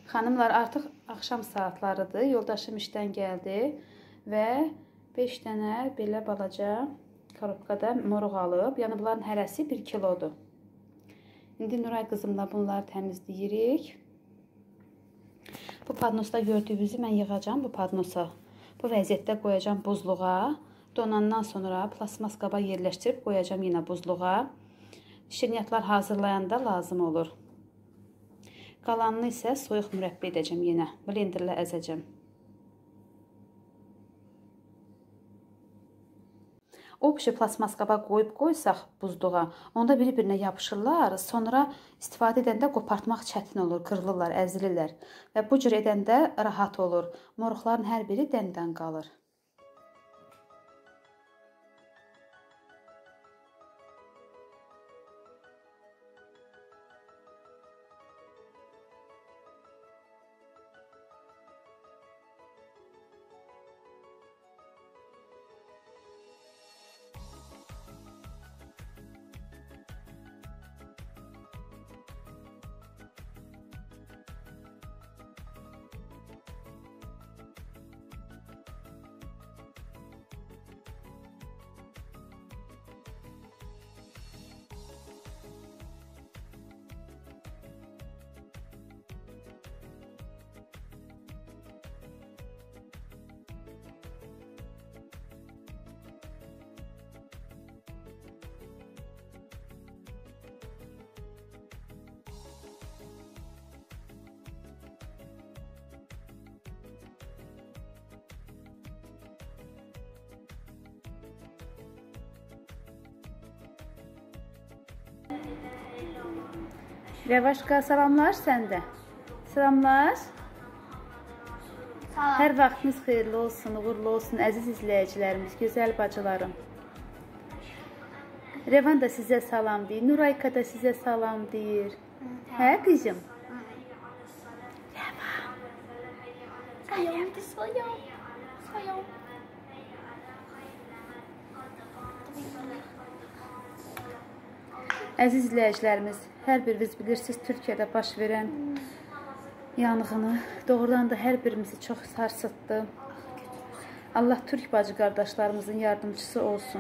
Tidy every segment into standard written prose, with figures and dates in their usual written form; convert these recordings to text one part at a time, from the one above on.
Xanımlar, artıq axşam saatlarıdır. Yoldaşım işdən gəldi və 5 dənə belə balaca korobkada moruq alıb. Yəni bunların hərəsi 1 kilodur. İndi Nuray qızımla bunları təmizləyirik. Bu padnosda gördüyünüzü mən yığacağım bu padnosa. Bu vəziyyətdə qoyacağım buzluğa. Donandan sonra plasmas qaba yerləşdirib qoyacağım yenə buzluğa. Şirniyyatlar hazırlayanda lazım olur. Qalanını isə soyuq mürəbbə edəcəm yenə. Blenderlə əzəcəm. O plasmas qaba qoysaq buzluğa, onda bir-birinə yapışırlar. Sonra istifadə edəndə qopartmaq çətin olur, qırılırlar, əzilirlər. Və bu cür edəndə rahat olur. Moruqların hər biri dən-dən qalır. Revaşka, salamlar səndə. Salamlar. Salam. Hər vaxtınız xeyirli olsun, uğurlu olsun, əziz izləyicilərimiz, gözəl bacılarım. Revan da sizə salam deyir, Nurayka da sizə salam deyir. Hə, qızım? Revan. Salam. Əziz izləyicilərimiz, hər biriniz bilirsiniz, Türkiyədə baş verən yanğını doğrudan da hər birimizi çox sarsıtdı. Allah Türk bacı qardaşlarımızın yardımcısı olsun.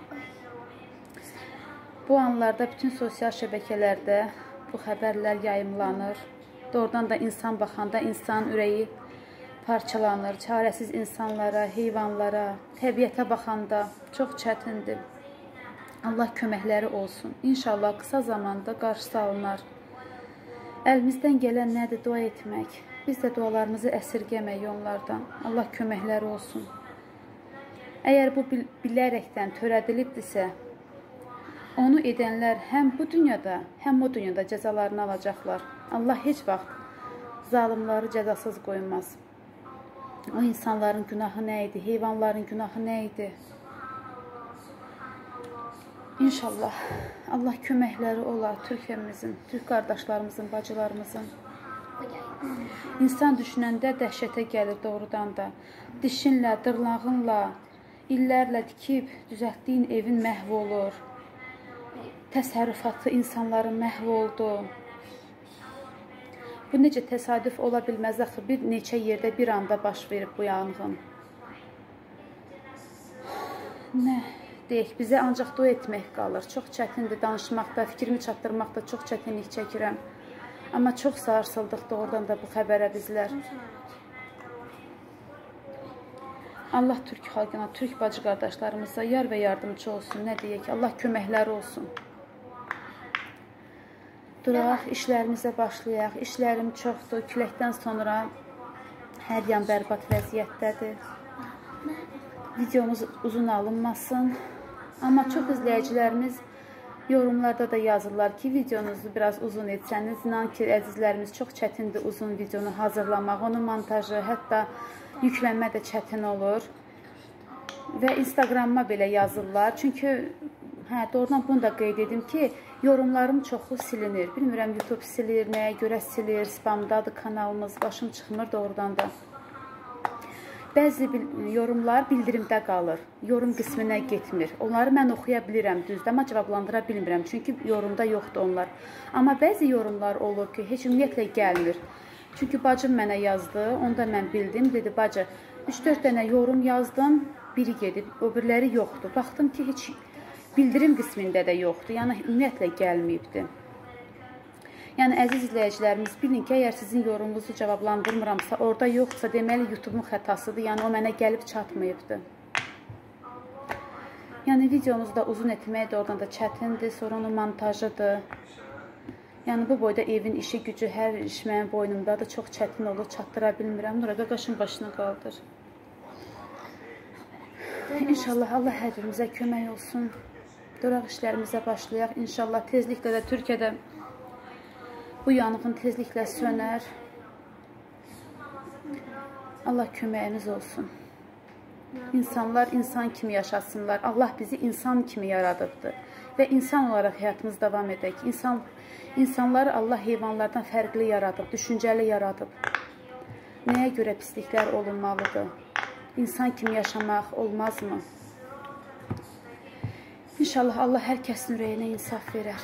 Bu anlarda bütün sosial şəbəkələrdə bu xəbərlər yayımlanır. Doğrudan da insan baxanda insan ürəyi parçalanır. Çarəsiz insanlara, heyvanlara, təbiətə baxanda çox çətindir. Allah köməkləri olsun. İnşallah qısa zamanda qarşısı alınar. Əlimizdən gələn nədir? Dua etmək. Biz də dualarımızı əsirgəmək onlardan. Allah köməkləri olsun. Əgər bu bilərəkdən törədilibdirsə, onu edənlər həm bu dünyada, həm o dünyada cəzalarını alacaqlar. Allah heç vaxt zalimları cəzasız qoymaz. O insanların günahı nə idi? Heyvanların günahı nə idi? İnşallah Allah köməkləri olar Türkiyəmizin, Türk qardaşlarımızın, bacılarımızın. İnsan düşünəndə dəhşətə gəlir doğrudan da. Dişinlə, dırnağınla, illərlə tikib düzəltdiyin evin məhv olur. Təsərrüfatı insanların məhv oldu. Bu necə təsadüf ola bilməz axı, bir neçə yerdə bir anda baş verib bu yanğın. Nə? Deyək, bizə ancaq dua etmək qalır. Çox çətindir danışmaqda, fikrimi çatdırmaqda çox çətinlik çəkirəm. Amma çox sarsıldıq doğrudan da bu xəbərə bizlər. Allah Türk xalqına, Türk bacı qardaşlarımıza yar və yardımcı olsun. Nə deyək, Allah köməkləri olsun. Duraq, işlərimizə başlayaq. İşlərim çoxdur. Küləkdən sonra hər yan bərbad vəziyyətdədir. Videomuz uzun alınmasın. Amma çox izləyicilərimiz yorumlarda da yazırlar ki, videonuzu biraz uzun etsəniz. İnan ki, əzizlərimiz, çox çətindir uzun videonu hazırlamaq. Onun montajı, hətta yüklənmə də çətin olur. Və Instagramma belə yazırlar. Çünki, doğrudan bunu da qeyd edim ki, yorumlarım çoxu silinir. Bilmirəm, YouTube silir, nəyə görə silir, spamdadır kanalımız, başım çıxmır doğrudan da. Bəzi yorumlar bildirimdə qalır, yorum qisminə getmir. Onları mən oxuya bilirəm düzdür, amma cavablandıra bilmirəm, çünki yorumda yoxdur onlar. Amma bəzi yorumlar olur ki, heç ümumiyyətlə gəlmir. Çünki bacım mənə yazdı, onda mən bildim. Dedi, bacı, 3-4 dənə yorum yazdım, biri gedib, o biriləri yoxdur. Baxdım ki, heç bildirim qismində də yoxdur, yəni ümumiyyətlə gəlməyibdir. Yəni, əziz izləyicilərimiz, bilin ki, əgər sizin yorumunuzu cavablandırmıramsa, orada yoxsa, deməli, YouTube-un xətasıdır, yəni o mənə gəlib çatmayıbdır. Yəni, videomuzu da uzun etmək də oradan da çətindir, sonra onun montajıdır. Yəni, bu boyda evin işi, gücü, hər iş mənim boynumdadır, çox çətin olur, çatdıra bilmirəm. Nura, qaqaşın başına qaldır. İnşallah Allah hər birimizə kömək olsun. Doraq işlərimizə başlayaq. İnşallah tezliklə də Türkiyədə bu yanğın tezliklə sönər. Allah köməyimiz olsun. İnsanlar insan kimi yaşasınlar. Allah bizi insan kimi yaradıbdır. Və insan olaraq həyatımız davam edək. İnsanları Allah heyvanlardan fərqli yaradıb, düşüncəli yaradıb. Nəyə görə pisliklər olunmalıdır? İnsan kimi yaşamaq olmazmı? İnşallah Allah hər kəsin ürəyinə insaf verər.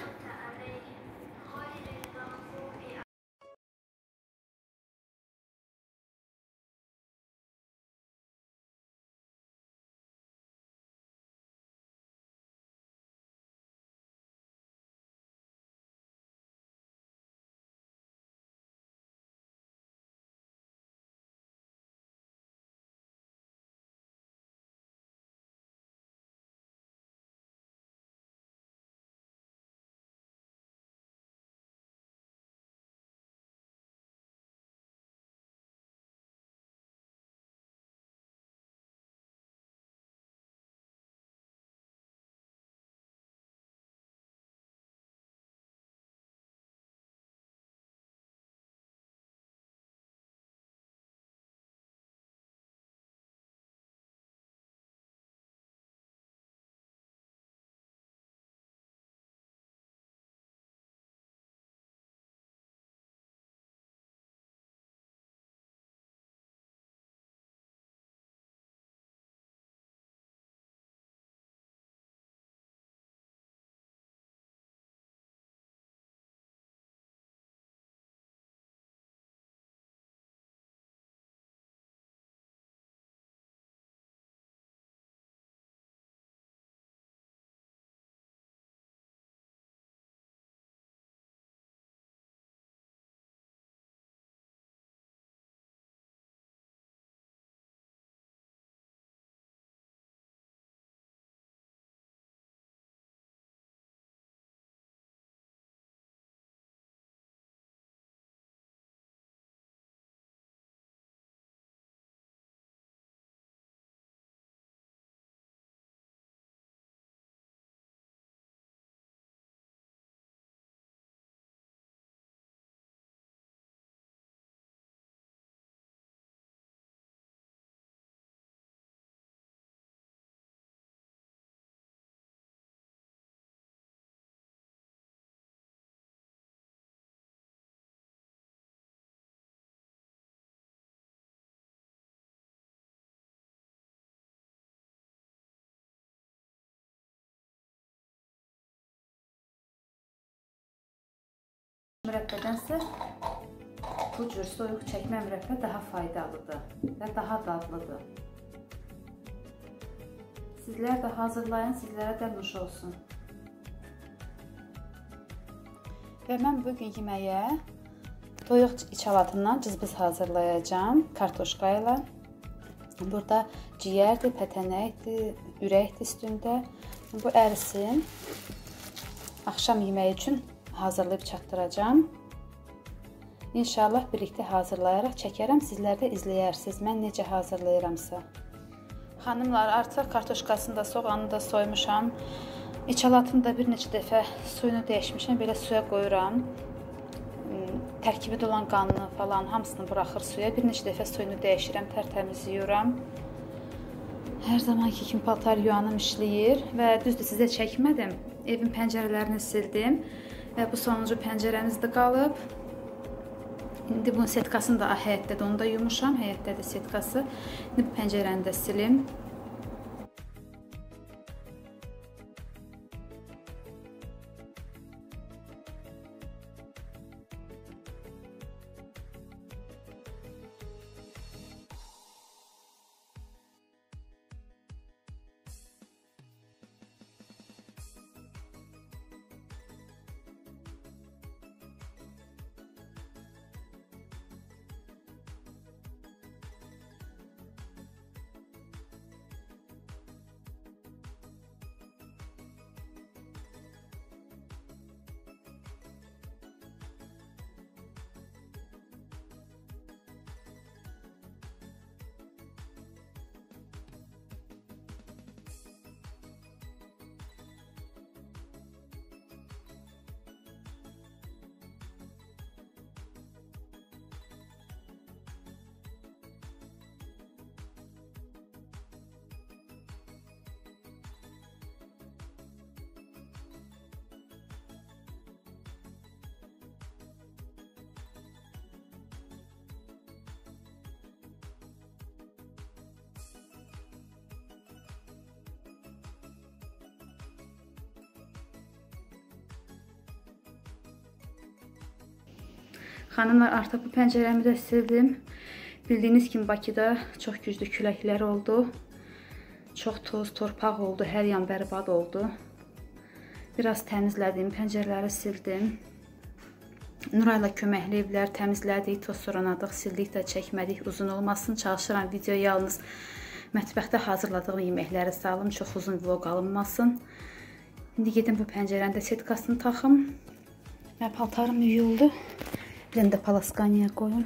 Mürəbbədənsə bu cür soyuq çəkmə mürəbbə daha faydalıdır və daha dadlıdır. Sizlər də hazırlayın, sizlərə də nuş olsun. Və mən bugün yeməyə toyuq içalatından cızbız hazırlayacağım kartoşka ilə. Burada ciyərdir, pətənəkdir, ürəkdir üstündə. Bu ərisin. Axşam yeməyi üçün hazırlayıb çatdıracağam. İnşallah birlikdə hazırlayaraq çəkərəm. Sizlər də izləyərsiniz. Mən necə hazırlayıramsa. Xanımlar, artıq kartoşkasını da, soğanını da soymuşam. İçalatını da bir neçə dəfə suyunu dəyişmişəm. Belə suya qoyuram. Tərkibində olan qanını falan hamısını buraxır suya. Bir neçə dəfə suyunu dəyişirəm, tərtəmiz yuyuram. Hər zamanki kimi paltar yuyanım işləyir və düzdür sizə çəkmədim. Evin pəncərələrini sildim və bu sonuncu pəncərəmiz də qalıb. İndi bunun setkasını da həyətdədir, onu da yumuşam. Həyətdədir setkası. İndi bu pəncərəni də silim. Xanımlar, artıq bu pəncərəmi də sildim. Bildiyiniz kimi Bakıda çox güclü küləklər oldu. Çox toz, torpaq oldu, hər yan bərbad oldu. Biraz təmizlədim, pəncərələri sildim. Nurayla köməkləyiblər, təmizlədik, toz soranadıq, sildik də çəkmədik, uzun olmasın. Çalışıram video yalnız mətbəxdə hazırladığım yeməkləri salım, çox uzun vlog alınmasın. İndi gedim bu pəncərənin də setkasını taxım. Və paltarım yuyuldu. Bir dənə də palaskaniya qoyum.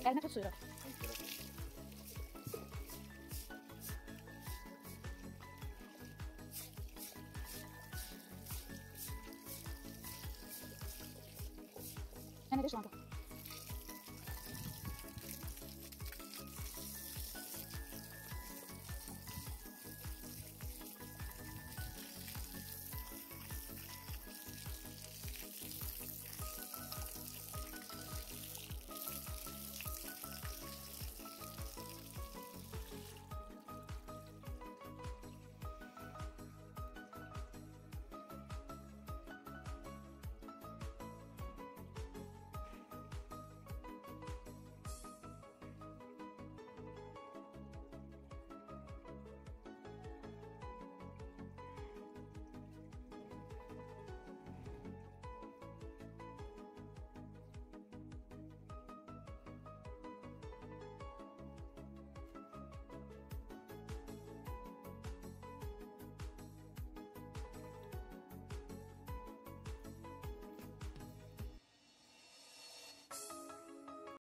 Əlinə tut suyu. Nə edir şu anda?